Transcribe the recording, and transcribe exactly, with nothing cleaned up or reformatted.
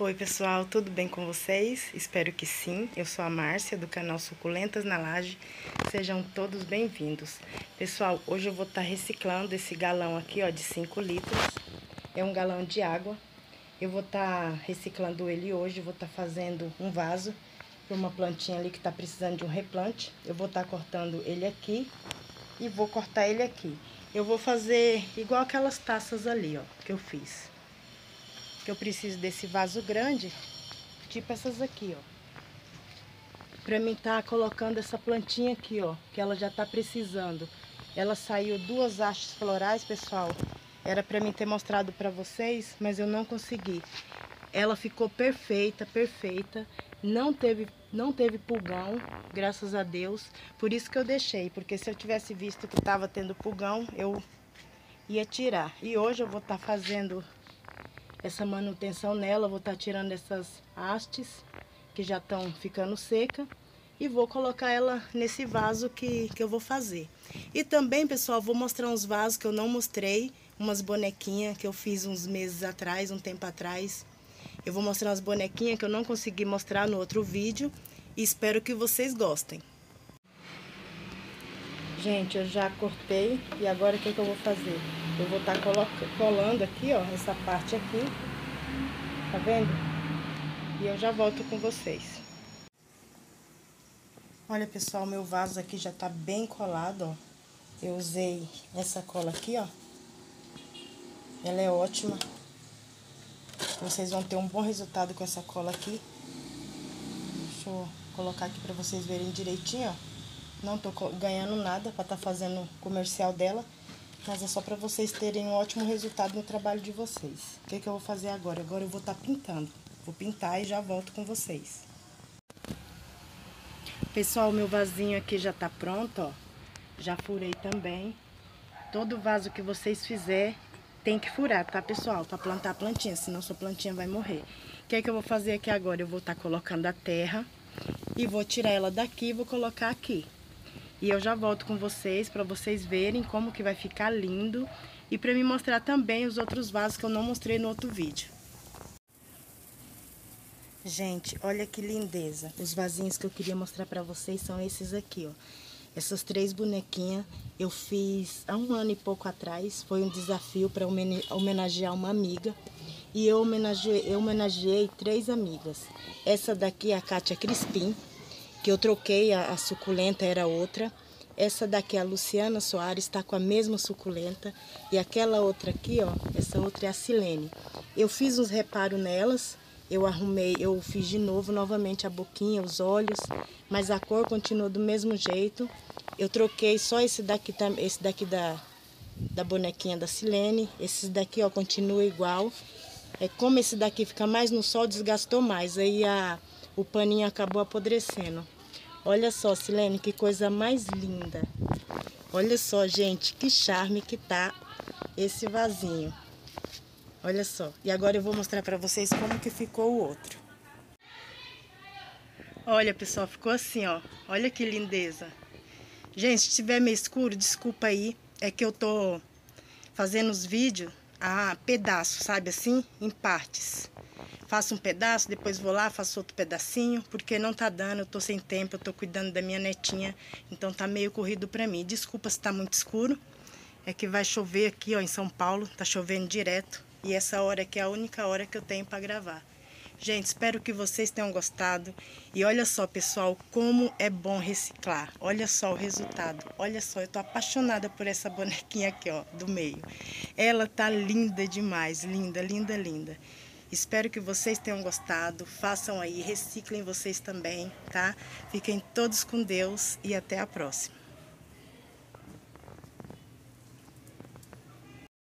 Oi pessoal, tudo bem com vocês? Espero que sim. Eu sou a Márcia do canal Suculentas na Laje. Sejam todos bem-vindos. Pessoal, hoje eu vou estar reciclando esse galão aqui, ó, de cinco litros. É um galão de água. Eu vou estar reciclando ele hoje, vou estar fazendo um vaso para uma plantinha ali que está precisando de um replante. Eu vou estar cortando ele aqui e vou cortar ele aqui. Eu vou fazer igual aquelas taças ali, ó, que eu fiz. Que eu preciso desse vaso grande, tipo essas aqui, ó. Pra mim tá colocando essa plantinha aqui, ó, que ela já tá precisando. Ela saiu duas hastes florais, pessoal. Era pra mim ter mostrado pra vocês, mas eu não consegui. Ela ficou perfeita, perfeita. Não teve, não teve pulgão, graças a Deus. Por isso que eu deixei, porque se eu tivesse visto que tava tendo pulgão, eu ia tirar. E hoje eu vou estar fazendo essa manutenção nela, vou estar tirando essas hastes que já estão ficando seca e vou colocar ela nesse vaso que, que eu vou fazer. E também, pessoal, vou mostrar uns vasos que eu não mostrei, umas bonequinhas que eu fiz uns meses atrás, um tempo atrás. Eu vou mostrar umas bonequinhas que eu não consegui mostrar no outro vídeo e espero que vocês gostem. Gente, eu já cortei e agora o que, que eu vou fazer? Eu vou estar colando aqui, ó, essa parte aqui, tá vendo? E eu já volto com vocês. Olha, pessoal, meu vaso aqui já tá bem colado, ó. Eu usei essa cola aqui, ó. Ela é ótima. Vocês vão ter um bom resultado com essa cola aqui. Deixa eu colocar aqui pra vocês verem direitinho, ó. Não tô ganhando nada pra tá fazendo comercial dela, mas é só pra vocês terem um ótimo resultado no trabalho de vocês. O que que eu vou fazer agora? Agora eu vou tá pintando. Vou pintar e já volto com vocês. Pessoal, meu vasinho aqui já tá pronto, ó. Já furei também. Todo vaso que vocês fizer tem que furar, tá, pessoal? Pra plantar a plantinha, senão sua plantinha vai morrer. O que que eu vou fazer aqui agora? Eu vou tá colocando a terra e vou tirar ela daqui e vou colocar aqui. E eu já volto com vocês, para vocês verem como que vai ficar lindo. E para me mostrar também os outros vasos que eu não mostrei no outro vídeo. Gente, olha que lindeza. Os vasinhos que eu queria mostrar para vocês são esses aqui, ó. Essas três bonequinhas eu fiz há um ano e pouco atrás. Foi um desafio para homenagear uma amiga. E eu homenageei, eu homenageei três amigas. Essa daqui é a Kátia Crispim, que eu troquei, a, a suculenta era outra. Essa daqui, a Luciana Soares, está com a mesma suculenta. E aquela outra aqui, ó, essa outra é a Silene. Eu fiz uns reparos nelas, eu arrumei, eu fiz de novo, novamente a boquinha, os olhos, mas a cor continuou do mesmo jeito. Eu troquei só esse daqui, esse daqui da, da bonequinha da Silene. Esse daqui, ó, continua igual. É como esse daqui fica mais no sol, desgastou mais. Aí a, o paninho acabou apodrecendo. Olha só, Silene, que coisa mais linda. Olha só, gente, que charme que tá esse vasinho. Olha só. E agora eu vou mostrar pra vocês como que ficou o outro. Olha, pessoal, ficou assim, ó. Olha que lindeza. Gente, se tiver meio escuro, desculpa aí. É que eu tô fazendo os vídeos a pedaços, sabe assim? Em partes. Faço um pedaço, depois vou lá, faço outro pedacinho, porque não tá dando, eu tô sem tempo, eu tô cuidando da minha netinha, então tá meio corrido pra mim. Desculpa se tá muito escuro, é que vai chover aqui, ó, em São Paulo, tá chovendo direto, e essa hora aqui é a única hora que eu tenho pra gravar. Gente, espero que vocês tenham gostado, e olha só, pessoal, como é bom reciclar, olha só o resultado, olha só, eu tô apaixonada por essa bonequinha aqui, ó, do meio. Ela tá linda demais, linda, linda, linda. Espero que vocês tenham gostado, façam aí, reciclem vocês também, tá? Fiquem todos com Deus e até a próxima.